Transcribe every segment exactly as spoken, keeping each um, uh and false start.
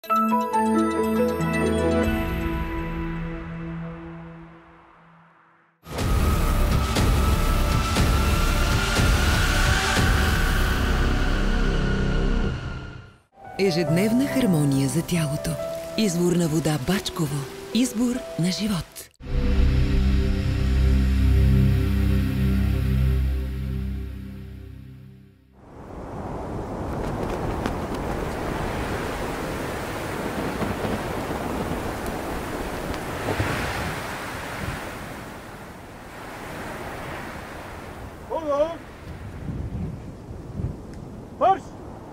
Ежедневна хармония за тялото. Извор на вода Бачково. Избор на живот. Марш!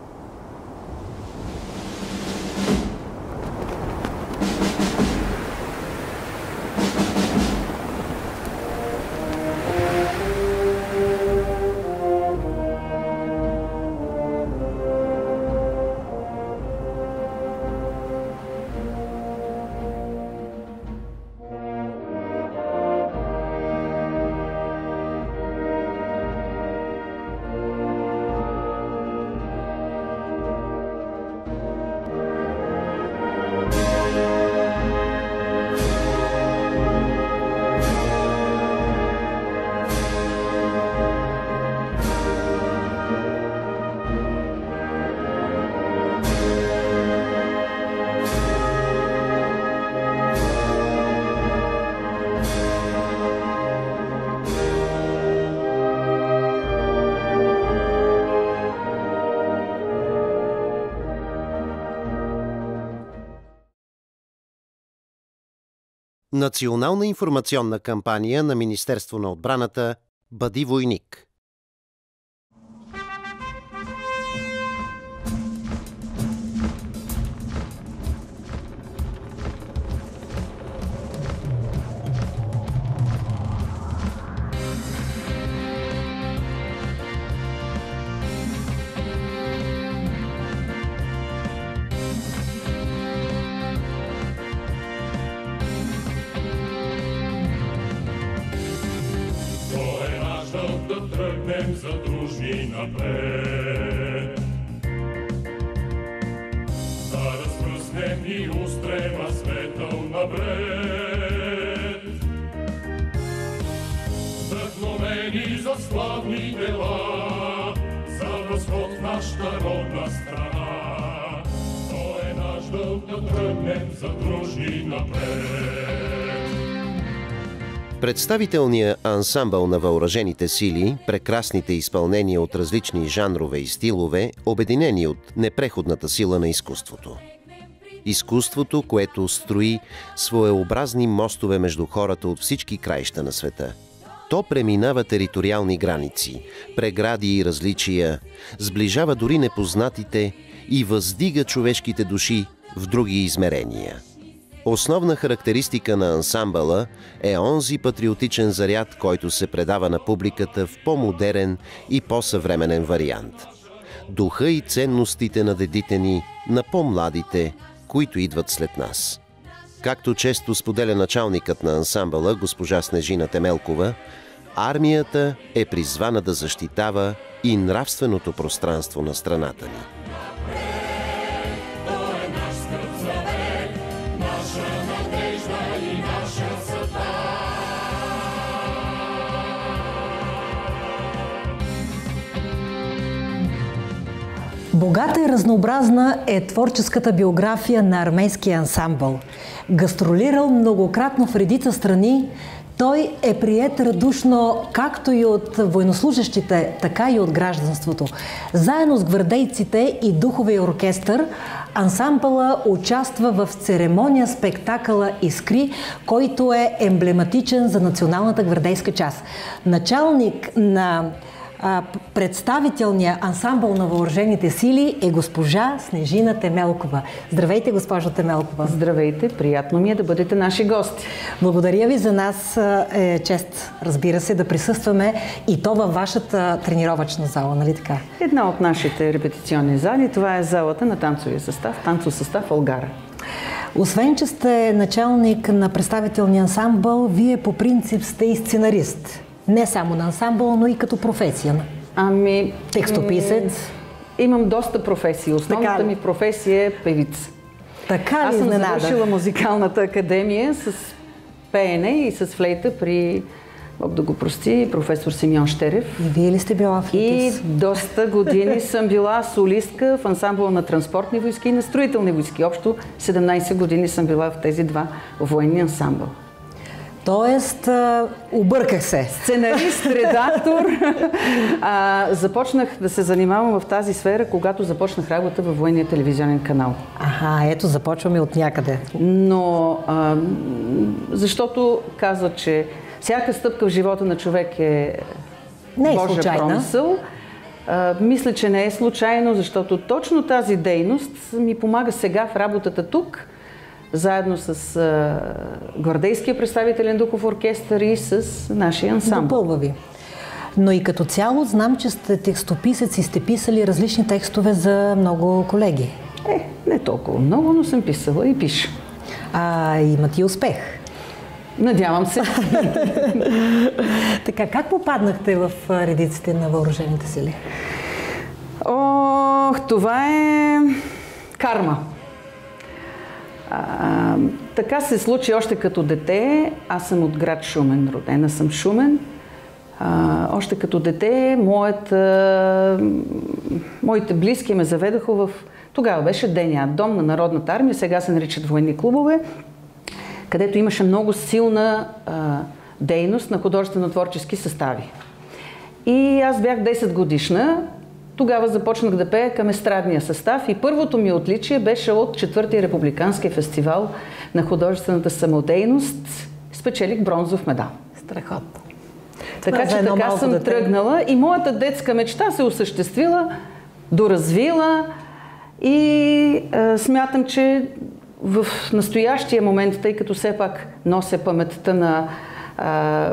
Национална информационна кампания на Министерство на отбраната "Бъди войник". Да тръгнем за дружни напред, да разпръснем и устрема светъл напред, вдъхновени за славни дела, за възход в нашата родна страна. То е наш дълг да тръгнем за дружни напред. Представителният ансамбъл на въоръжените сили, прекрасните изпълнения от различни жанрове и стилове, обединени от непреходната сила на изкуството. Изкуството, което строи своеобразни мостове между хората от всички краища на света. То преминава териториални граници, прегради и различия, сближава дори непознатите и въздига човешките души в други измерения. Основна характеристика на ансамбъла е онзи патриотичен заряд, който се предава на публиката в по-модерен и по-съвременен вариант. Духа и ценностите на дедите ни, на по-младите, които идват след нас. Както често споделя началникът на ансамбъла, госпожа Снежина Темелкова, армията е призвана да защитава и нравственото пространство на страната ни. Богата и разнообразна е творческата биография на армейския ансамбъл. Гастролирал многократно в редица страни, той е приет радушно както и от военнослужащите, така и от гражданството. Заедно с гвардейците и духовия оркестър, ансамбъла участва в церемония спектакъла "Искри", който е емблематичен за националната гвардейска част. Началник на представителния ансамбъл на въоръжените сили е госпожа Снежина Темелкова. Здравейте, госпожо Темелкова. Здравейте, приятно ми е да бъдете наши гости. Благодаря ви, за нас е чест, разбира се, да присъстваме и то във вашата тренировъчна зала, нали така? Една от нашите репетиционни зали, това е залата на танцовия състав, танцов състав "Алгара". Освен, че сте началник на представителния ансамбъл, вие по принцип сте и сценарист. Не само на ансамбъл, но и като професия. Ами... Текстописец. Имам доста професии. Основната ми професия е певица. Така ли Аз съм изненада? завършила музикалната академия с пеене и с флейта при, Бог да го прости, професор Симеон Щерев. И вие ли сте била флейтист? И доста години съм била солистка в ансамбъла на транспортни войски и на строителни войски. Общо седемнайсет години съм била в тези два военни ансамбъл. Тоест, а, обърках се. Сценарист, редактор. А, започнах да се занимавам в тази сфера, когато започнах работа във военния телевизионен канал. Аха, ето започваме от някъде. Но, а, защото казва, че всяка стъпка в живота на човек е, Не е Божия случайна. промисъл. А, мисля, че не е случайно, защото точно тази дейност ми помага сега в работата тук, заедно с а, Гвардейския представителен духов оркестър и с нашия ансамбъл. Допълва ви. Но и като цяло знам, че сте текстописец и сте писали различни текстове за много колеги. Е, не толкова много, но съм писала и пиша. А имат и успех. Надявам се. Така, как попаднахте в а, редиците на въоръжените сили? Ох, това е карма. А, така се случи още като дете. Аз съм от град Шумен, родена съм в Шумен. А, още като дете моят, а, моите близки ме заведаха в... Тогава беше ДНА, Дом на Народната армия, сега се наричат военни клубове, където имаше много силна а, дейност на художествено-творчески състави. И аз бях десет годишна. Тогава започнах да пея към естрадния състав и първото ми отличие беше от четвъртия републикански фестивал на художествената самодейност. Спечелих бронзов медал. Страхотно. Така че така съм дете. тръгнала и моята детска мечта се осъществила, доразвила и а, смятам, че в настоящия момент, тъй като все пак нося паметта на а,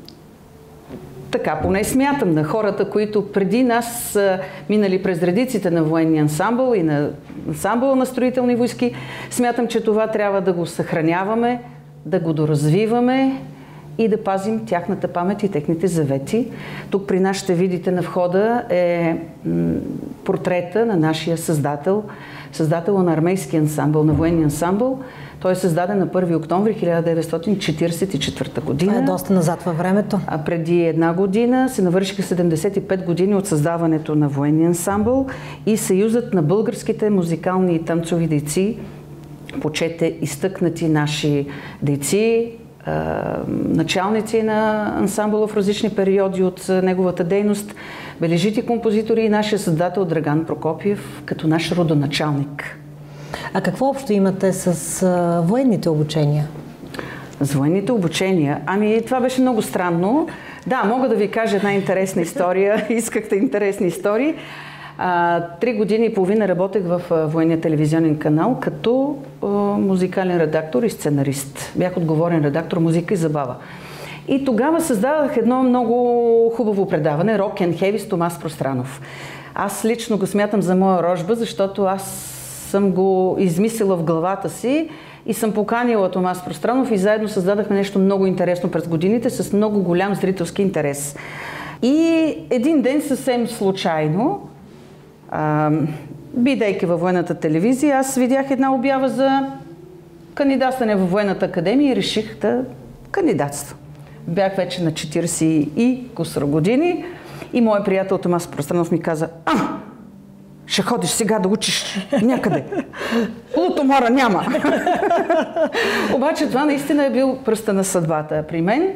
така, поне смятам, на хората, които преди нас са минали през редиците на военния ансамбъл и на ансамбъл на строителни войски, смятам, че това трябва да го съхраняваме, да го доразвиваме и да пазим тяхната памет и техните завети. Тук при нас ще видите на входа е портрета на нашия създател, създател на армейски ансамбъл, на военния ансамбъл. Той е създаден на първи октомври хиляда деветстотин четиридесет и четвърта година. Това е доста назад във времето. А преди една година се навършиха седемдесет и пет години от създаването на военния ансамбъл и Съюзът на българските музикални и танцови дейци почете изтъкнати наши дейци, началници на ансамбъла в различни периоди от неговата дейност, бележити композитори и нашия създател Драган Прокопиев като наш родоначалник. А какво общо имате с а, военните обучения? С военните обучения? Ами, това беше много странно. Да, мога да ви кажа една интересна история. Искахте интересни истории. А, три години и половина работех в а, военния телевизионен канал като а, музикален редактор и сценарист. Бях отговорен редактор музика и забава. И тогава създадах едно много хубаво предаване Rock and Heavy с Томас Пространов. Аз лично го смятам за моя рожба, защото аз съм го измислила в главата си и съм поканила Томас Пространов и заедно създадахме нещо много интересно през годините с много голям зрителски интерес. И един ден съвсем случайно, а, бидейки във военната телевизия, аз видях една обява за кандидатстване във военната академия и реших да кандидатствам. Бях вече на четиридесет и кусор години и моят приятел Томас Пространов ми каза: а, ще ходиш сега да учиш някъде. Лутомора няма. Обаче това наистина е бил пръста на съдбата при мен,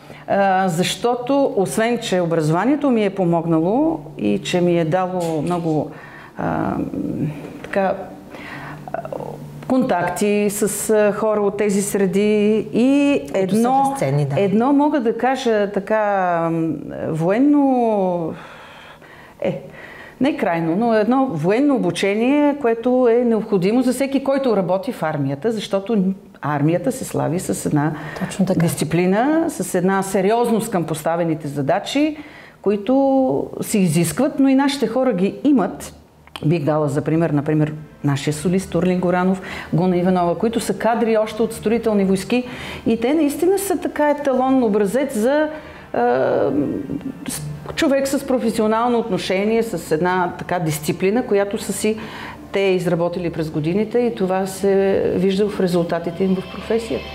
защото освен, че образованието ми е помогнало и че ми е дало много а, така, контакти с хора от тези среди и едно, безценни, да. едно мога да кажа така военно е, не крайно, но едно военно обучение, което е необходимо за всеки, който работи в армията, защото армията се слави с една дисциплина, с една сериозност към поставените задачи, които се изискват, но и нашите хора ги имат. Бих дала за пример, например, нашия солист Турлин Горанов, Гуна Иванова, които са кадри още от строителни войски и те наистина са така еталон образец за е, човек с професионално отношение, с една така дисциплина, която са си те изработили през годините и това се вижда в резултатите им в професията.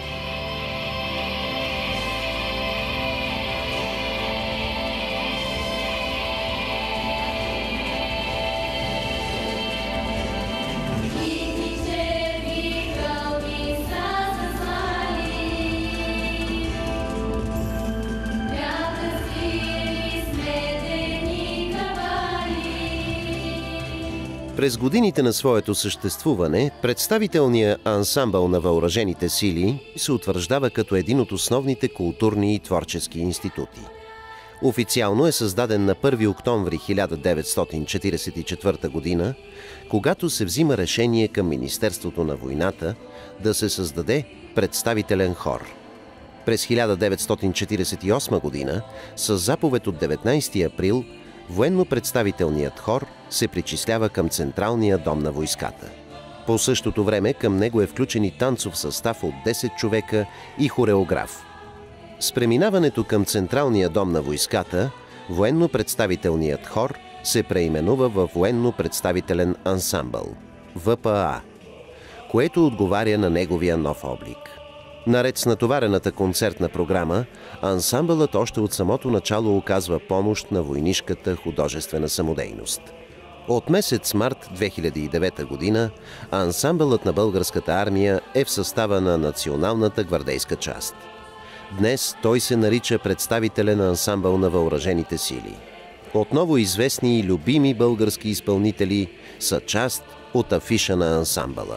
През годините на своето съществуване, представителният ансамбъл на въоръжените сили се утвърждава като един от основните културни и творчески институти. Официално е създаден на първи октомври хиляда деветстотин четиридесет и четвърта година, когато се взима решение към Министерството на войната да се създаде представителен хор. През хиляда деветстотин четиридесет и осма година, с заповед от деветнайсети април, военно-представителният хор се причислява към Централния дом на войската. По същото време към него е включен и танцов състав от десет човека и хореограф. С преминаването към Централния дом на войската, военно-представителният хор се преименува в военно-представителен ансамбъл – В П А, което отговаря на неговия нов облик. Наред с натоварената концертна програма, ансамбълът още от самото начало оказва помощ на войнишката художествена самодейност. От месец март две хиляди и девета година ансамбълът на Българската армия е в състава на Националната гвардейска част. Днес той се нарича представителен ансамбъл на въоръжените сили. Отново известни и любими български изпълнители са част от афиша на ансамбъла.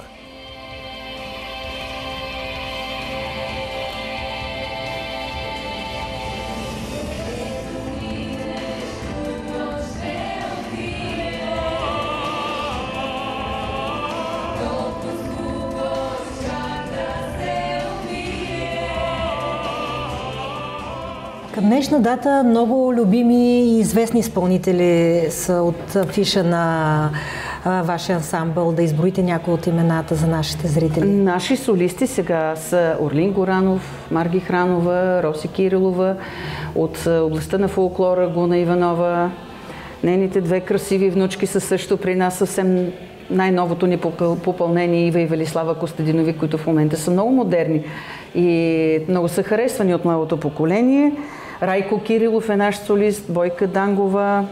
Към днешна дата много любими и известни изпълнители са от афиша на а, вашия ансамбъл. Да изброите някои от имената за нашите зрители. Наши солисти сега са Орлин Горанов, Марги Хранова, Роси Кирилова, от областта на фолклора Гуна Иванова. Нейните две красиви внучки са също при нас, съвсем най-новото ни попълнение, Ива и Велислава Костадинови, които в момента са много модерни и много са харесвани от новото поколение. Райко Кирилов е наш солист, Бойка Дангова,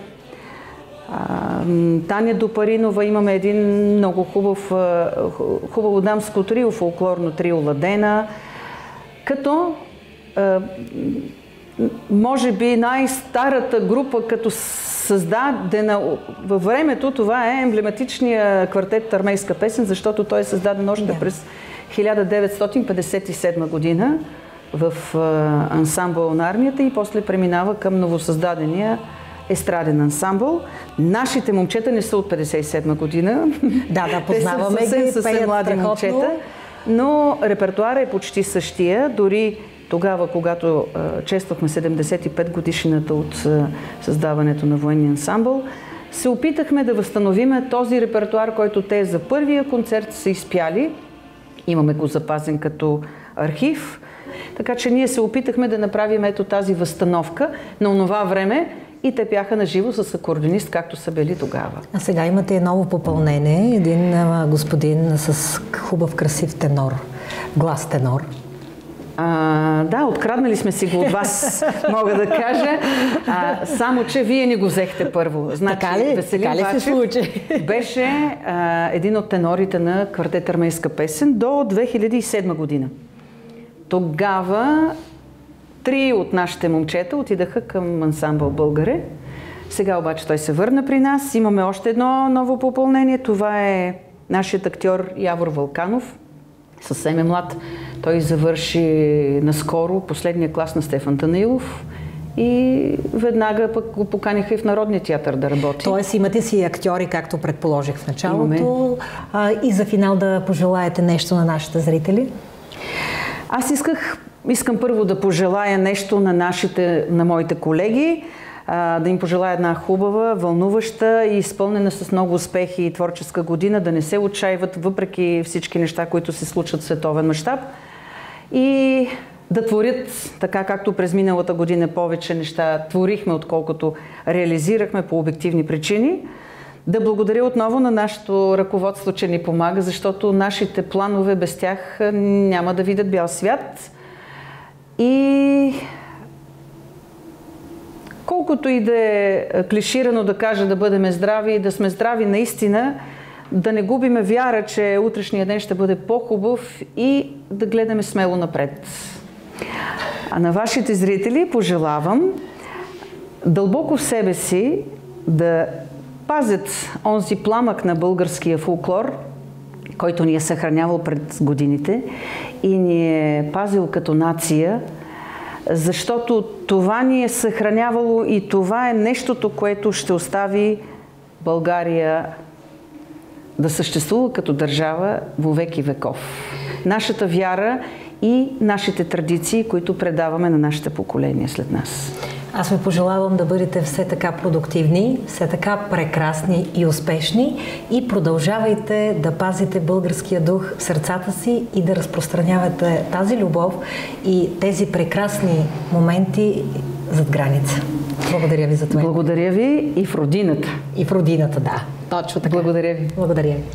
Таня Допаринова. Имаме един много хубав, хубаво дамско трио, фолклорно трио Ладена, като може би най-старата група, като създадена във времето, това е емблематичният квартет Армейска песен, защото той е създаден още да. през хиляда деветстотин петдесет и седма година в ансамбъл на армията и после преминава към новосъздадения естраден ансамбъл. Нашите момчета не са от петдесет и седма година. Да, да, познаваме ги, съвсем, съвсем млади момчета, но репертуара е почти същия. Дори тогава, когато а, чествахме седемдесет и пет годишнината от а, създаването на военния ансамбъл, се опитахме да възстановиме този репертуар, който те за първия концерт са изпяли. Имаме го запазен като архив. Така че ние се опитахме да направим ето тази възстановка на онова време и те бяха на живо с акордеонист, както са били тогава. А сега имате ново попълнение. Един а, господин с хубав, красив тенор. Глас тенор. А, да, откраднали сме си го от вас, мога да кажа. А, само, че вие ни го взехте първо. Значи, така ли, Веселин така ли Бачев се случи? Беше а, един от тенорите на квартет Армейска песен до две хиляди и седма година. Тогава три от нашите момчета отидаха към ансамбъл Българе. Сега обаче той се върна при нас. Имаме още едно ново попълнение. Това е нашият актьор Явор Вълканов. Съвсем е млад. Той завърши наскоро последния клас на Стефан Танаилов и веднага пък го поканиха и в Народния театър да работи. Тоест имате си актьори, както предположих в началото. А, и за финал да пожелаете нещо на нашите зрители? Аз исках, искам първо да пожелая нещо на нашите, на моите колеги, а, да им пожелая една хубава, вълнуваща и изпълнена с много успехи и творческа година, да не се отчаиват въпреки всички неща, които се случват в световен мащаб и да творят така, както през миналата година повече неща творихме, отколкото реализирахме по обективни причини. Да благодаря отново на нашето ръководство, че ни помага, защото нашите планове без тях няма да видят бял свят. И колкото и да е клиширано да кажа да бъдем здрави и да сме здрави наистина, да не губиме вяра, че утрешния ден ще бъде по-хубав и да гледаме смело напред. А на вашите зрители пожелавам дълбоко в себе си да пазят онзи пламък на българския фолклор, който ни е съхранявал пред годините и ни е пазил като нация, защото това ни е съхранявало и това е нещото, което ще остави България да съществува като държава во веки веков. Нашата вяра и нашите традиции, които предаваме на нашите поколения след нас. Аз ви пожелавам да бъдете все така продуктивни, все така прекрасни и успешни и продължавайте да пазите българския дух в сърцата си и да разпространявате тази любов и тези прекрасни моменти зад граница. Благодаря ви за това. Благодаря ви и в родината. И в родината, да. Точно така. Благодаря ви. Благодаря ви.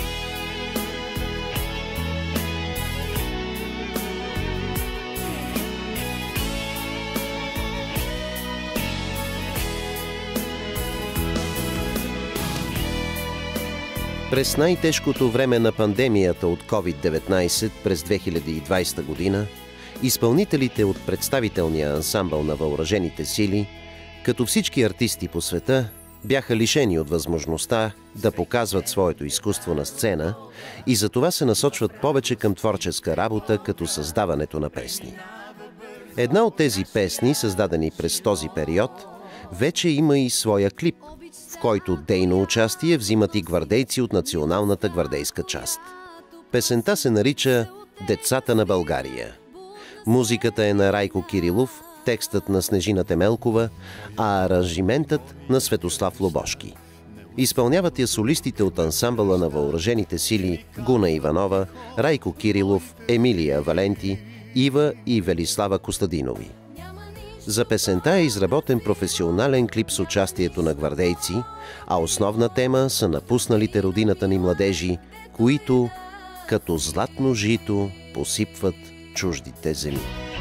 През най-тежкото време на пандемията от ковид деветнайсет през две хиляди и двайсета година, изпълнителите от представителния ансамбъл на въоръжените сили, като всички артисти по света, бяха лишени от възможността да показват своето изкуство на сцена и затова се насочват повече към творческа работа, като създаването на песни. Една от тези песни, създадени през този период, вече има и своя клип, в който дейно участие взимат и гвардейци от националната гвардейска част. Песента се нарича «Децата на България». Музиката е на Райко Кирилов, текстът на Снежина Темелкова, а аранжиментът на Светослав Лобошки. Изпълняват я солистите от ансамбъла на въоръжените сили Гуна Иванова, Райко Кирилов, Емилия Валенти, Ива и Велислава Костадинови. За песента е изработен професионален клип с участието на гвардейци, а основна тема са напусналите родината ни младежи, които като златно жито посипват чуждите земи.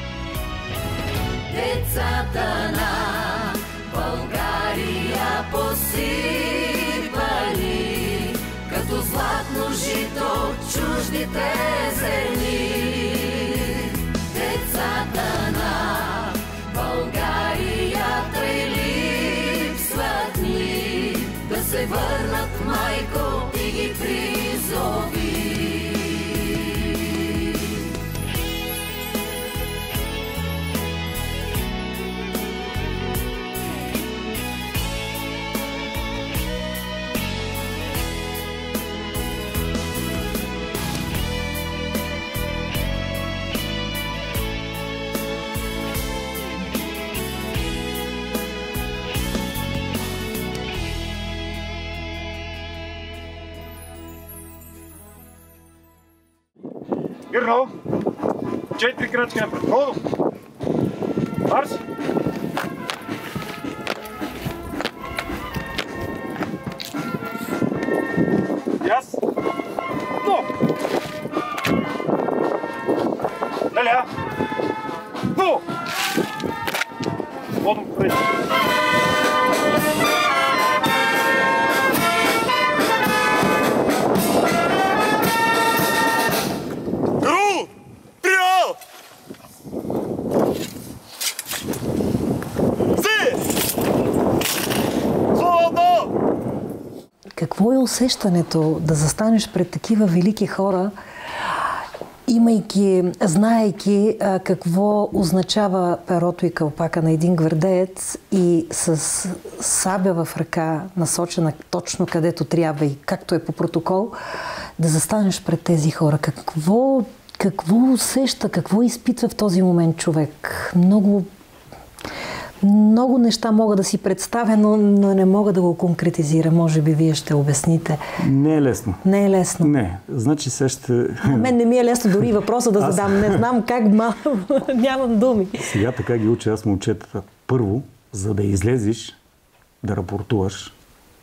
Децата на България посипали като златно жито чуждите земи. Децата на България тъй липсват ни, да се върнат, майко, и ги призови. Гърно! Четири крачки напред. Ходо! Марш! Яс! Но! Наля! Но! Свободно попред! Какво е усещането да застанеш пред такива велики хора, имайки, знаейки а, какво означава перото и кълпака на един гвардеец и с сабя в ръка, насочена точно където трябва и както е по протокол, да застанеш пред тези хора? Какво, какво усеща, какво изпитва в този момент човек? Много Много неща мога да си представя, но, но не мога да го конкретизира. Може би вие ще обясните. Не е лесно. Не е лесно. Не. Значи сега ще... На мен не ми е лесно дори въпроса да аз... задам. Не знам как, ма... нямам думи. Сега така ги уча аз момчетата. Първо, за да излезеш, да рапортуваш,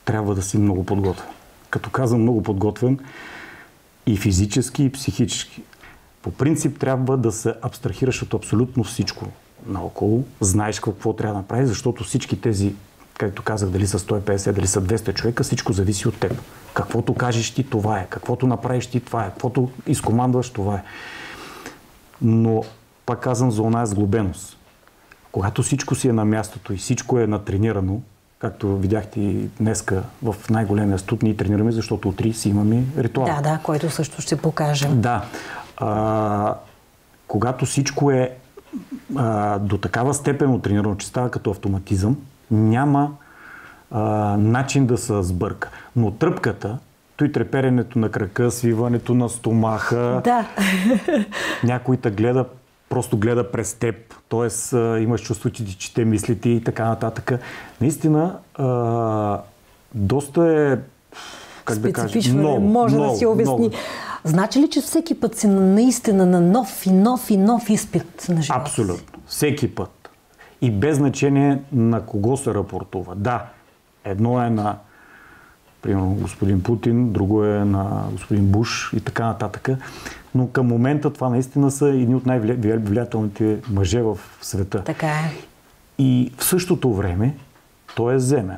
трябва да си много подготвен. Като казвам много подготвен, и физически, и психически. По принцип трябва да се абстрахираш от абсолютно всичко наоколо. Знаеш какво трябва да направиш, защото всички тези, както казах, дали са сто и петдесет, дали са двеста човека, всичко зависи от теб. Каквото кажеш ти, това е. Каквото направиш ти, това е. Каквото изкомандваш, това е. Но, пак казвам, за оная сглобеност. Когато всичко си е на мястото и всичко е натренирано, както видяхте и днеска в най-големия студ, ние тренираме, защото утре си имаме ритуал. Да, да, който също ще покажем. Да. А, когато всичко е а, до такава степен тренирано, че става като автоматизъм, няма а, начин да се сбърка. Но тръпката, той треперенето на крака, свиването на стомаха, да. Някой те гледа, просто гледа през теб, т.е. имаш чувство, че ти чете мислите и така нататък. Наистина, а, доста е, как да кажа, много, може много, да си обясни. Много. Значи ли, че всеки път си наистина на нов и нов и нов изпит на живота? Абсолютно. Всеки път. И без значение на кого се рапортува. Да, едно е на примерно господин Путин, друго е на господин Буш и така нататък. Но към момента това наистина са едни от най-влиятелните мъже в света. Така е. И в същото време той е земен.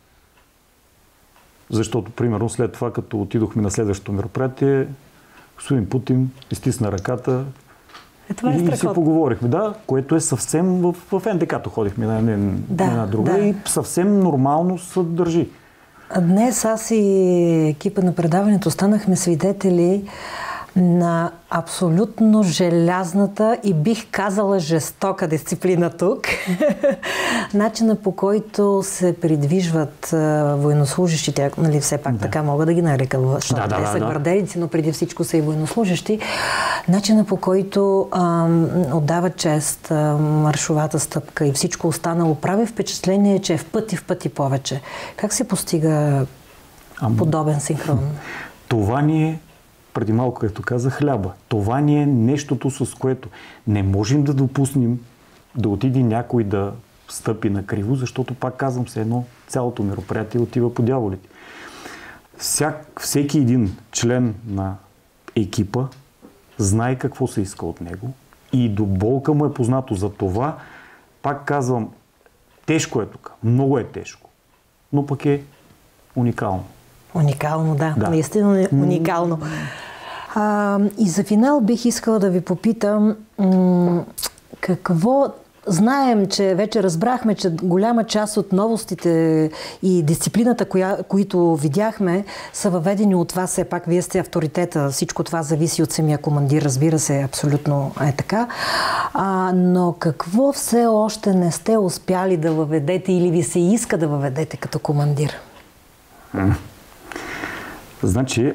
Защото, примерно, след това, като отидохме на следващото мероприятие, господин Путин изтисна ръката е, е и, и си поговорихме. Да, което е съвсем в, в ен де ка-то ходихме на една, да, една друга да. И съвсем нормално се държи. Днес аз и екипа на предаването станахме свидетели на абсолютно желязната и бих казала жестока дисциплина тук. Начина, по който се придвижват военнослужащите, нали, все пак да. Така мога да ги нарека, защото да, те да, са да. Гвардейци, но преди всичко са и военнослужащи. Начина, по който ам, отдават чест, ам, маршовата стъпка и всичко останало, прави впечатление, че е в пъти, в пъти повече. Как се постига Ам... подобен синхрон? Това ни е преди малко, като каза, хляба. Това ни е нещото, с което не можем да допуснем да отиде някой да стъпи на криво, защото, пак казвам се, едно цялото мероприятие отива по дяволите. Всяк, всеки един член на екипа знае какво се иска от него и до болка му е познато. За това, пак казвам, тежко е тук, много е тежко, но пък е уникално. Уникално, да. да. Наистина уникално. А, и за финал бих искала да ви попитам м- какво... Знаем, че вече разбрахме, че голяма част от новостите и дисциплината, коя, които видяхме, са въведени от вас. Все пак вие сте авторитета. Всичко това зависи от самия командир. Разбира се, абсолютно е така. А, но какво все още не сте успяли да въведете или ви се иска да въведете като командир? М- Значи,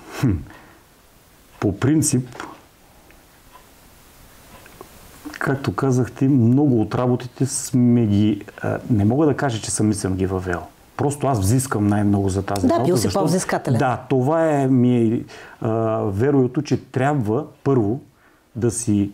по принцип, както казах ти, много от работите сме ги... Не мога да кажа, че сами съм ги въвел. Просто аз взискам най-много за тази да, работа. Да, бил си по-взискателен. Да, това е ми а, вероятно, че трябва първо да си...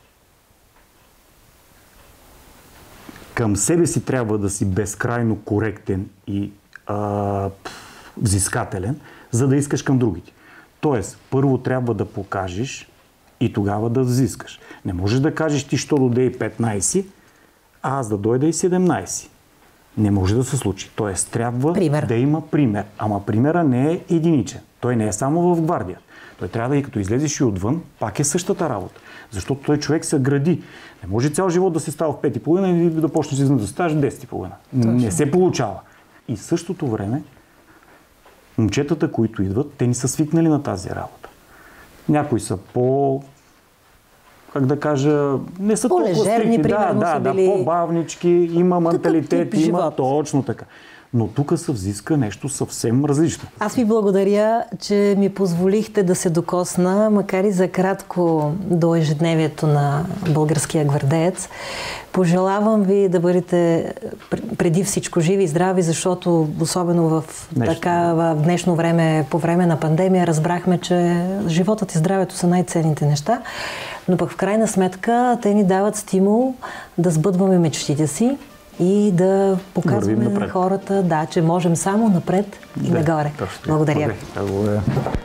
Към себе си трябва да си безкрайно коректен и а, взискателен, за да искаш към другите. Тоест, първо трябва да покажеш и тогава да взискаш. Не можеш да кажеш ти, що доде и петнайсет, а аз да дойда и седемнайсет. Не може да се случи. Тоест, трябва пример. Да има пример. Ама примера не е единичен. Той не е само в гвардия. Той трябва да и като излезеш и отвън, пак е същата работа. Защото той човек се гради. Не може цял живот да се става в пет и половина и да почнеш да ставаш в десет и половина. Не се получава. И в същото време момчетата, които идват, те не са свикнали на тази работа. Някои са по... как да кажа... не са толкова стрикни. Да, да, да, били... по-бавнички, има менталитет, има живот. Точно така. Но тук се взиска нещо съвсем различно. Аз ви благодаря, че ми позволихте да се докосна, макар и за кратко, до ежедневието на българския гвардеец. Пожелавам ви да бъдете преди всичко живи и здрави, защото особено в, така, в днешно време, по време на пандемия, разбрахме, че животът и здравето са най-ценните неща. Но пък в крайна сметка те ни дават стимул да сбъдваме мечтите си и да показваме на хората, да, че можем само напред и да, нагоре. Точно. Благодаря ви. Благодаря.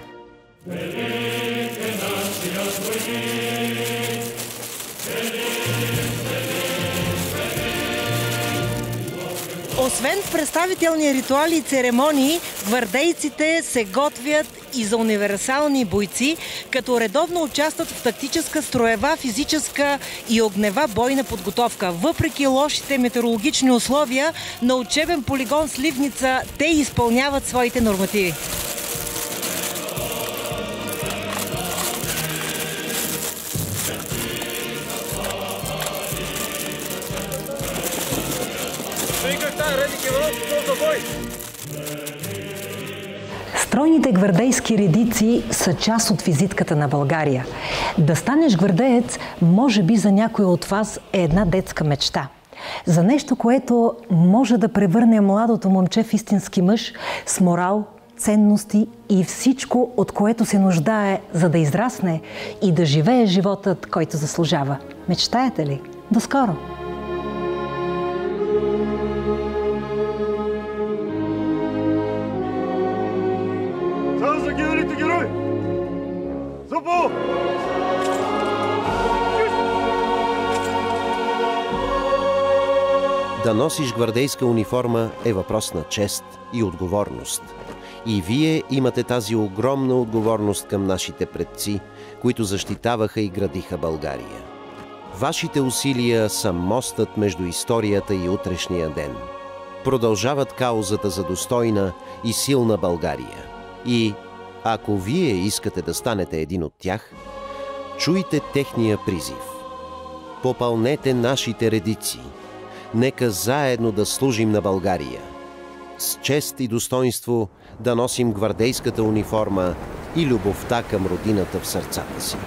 Освен в представителни ритуали и церемонии, гвардейците се готвят и за универсални бойци, като редовно участват в тактическа, строева, физическа и огнева бойна подготовка. Въпреки лошите метеорологични условия на учебен полигон Сливница, те изпълняват своите нормативи. Стройните гвардейски редици са част от визитката на България. Да станеш гвардеец, може би за някой от вас е една детска мечта. За нещо, което може да превърне младото момче в истински мъж с морал, ценности и всичко, от което се нуждае, за да израсне и да живее животът, който заслужава. Мечтаете ли? До скоро! Да носиш гвардейска униформа е въпрос на чест и отговорност. И вие имате тази огромна отговорност към нашите предци, които защитаваха и градиха България. Вашите усилия са мостът между историята и утрешния ден. Продължават каузата за достойна и силна България. И ако вие искате да станете един от тях, чуйте техния призив. Попълнете нашите редици. Нека заедно да служим на България. С чест и достоинство да носим гвардейската униформа и любовта към родината в сърцата си.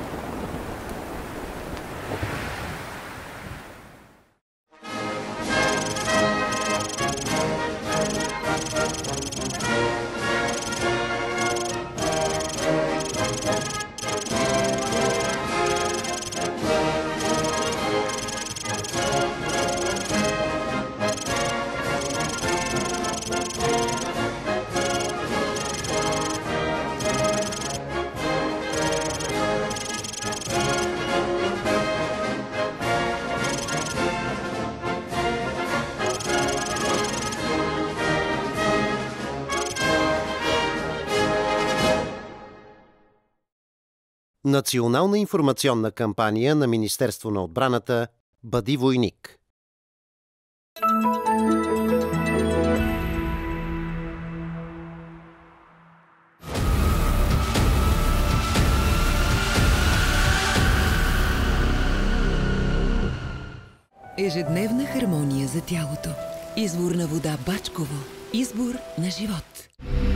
Национална информационна кампания на Министерство на отбраната «Бъди войник». Ежедневна хармония за тялото. Извор на вода Бачково. Избор на живот.